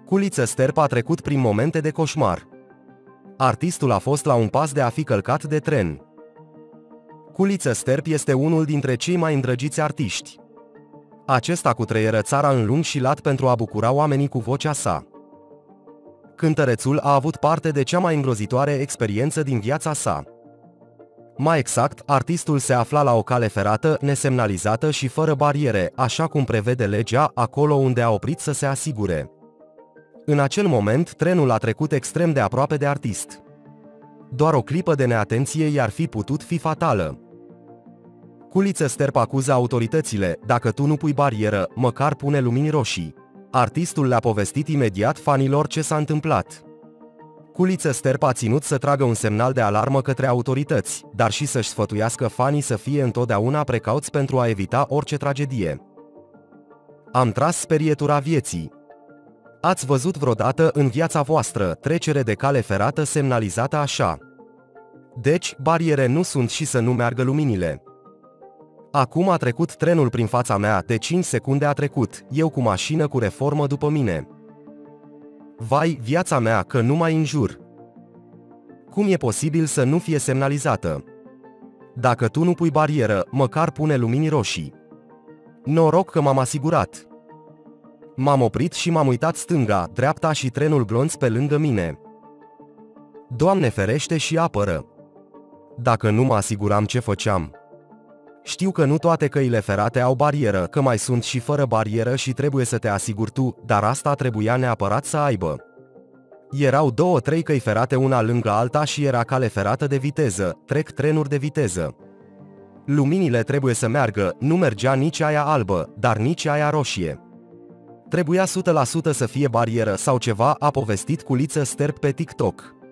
Culiță Sterp a trecut prin momente de coșmar. Artistul a fost la un pas de a fi călcat de tren. Culiță Sterp este unul dintre cei mai îndrăgiți artiști. Acesta cutreieră țara în lung și lat pentru a bucura oamenii cu vocea sa. Cântărețul a avut parte de cea mai îngrozitoare experiență din viața sa. Mai exact, artistul se afla la o cale ferată, nesemnalizată și fără bariere, așa cum prevede legea, acolo unde a oprit să se asigure. În acel moment, trenul a trecut extrem de aproape de artist. Doar o clipă de neatenție i-ar fi putut fi fatală. Culiță Sterp acuză autoritățile: dacă tu nu pui barieră, măcar pune lumini roșii. Artistul le-a povestit imediat fanilor ce s-a întâmplat. Culiță Sterp a ținut să tragă un semnal de alarmă către autorități, dar și să-și sfătuiască fanii să fie întotdeauna precauți pentru a evita orice tragedie. Am tras sperietura vieții. Ați văzut vreodată în viața voastră trecere de cale ferată semnalizată așa? Deci, bariere nu sunt și să nu meargă luminile. Acum a trecut trenul prin fața mea, de 5 secunde a trecut, eu cu mașină cu reformă după mine. Vai, viața mea, că nu mai înjur. Cum e posibil să nu fie semnalizată? Dacă tu nu pui barieră, măcar pune lumini roșii. Noroc că m-am asigurat. M-am oprit și m-am uitat stânga, dreapta și trenul glonț pe lângă mine. Doamne ferește și apără! Dacă nu mă asiguram, ce făceam? Știu că nu toate căile ferate au barieră, că mai sunt și fără barieră și trebuie să te asiguri tu, dar asta trebuia neapărat să aibă. Erau 2-3 căi ferate una lângă alta și era cale ferată de viteză, trec trenuri de viteză. Luminile trebuie să meargă, nu mergea nici aia albă, dar nici aia roșie. Trebuia 100% să fie barieră sau ceva, a povestit Culiță Sterp pe TikTok.